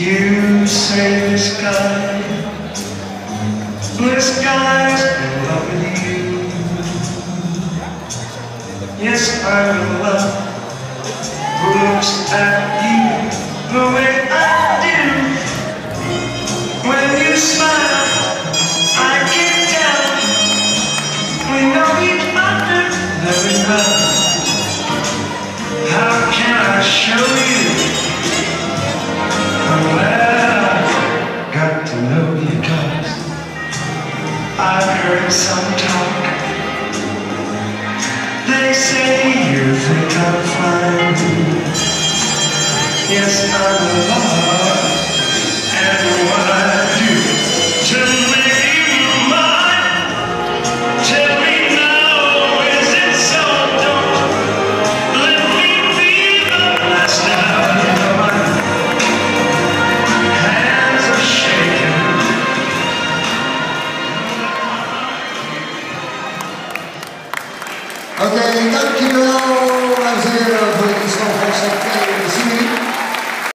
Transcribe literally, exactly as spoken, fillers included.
You say the sky, blue skies in love with you. Yes, I'm in love. Who looks at you the way I do? When you smile, I can tell we know each other very well. How can I show you? Well, got to know you 'cause I've heard some talk. They say you think I'm fine. Yes, I'm alive.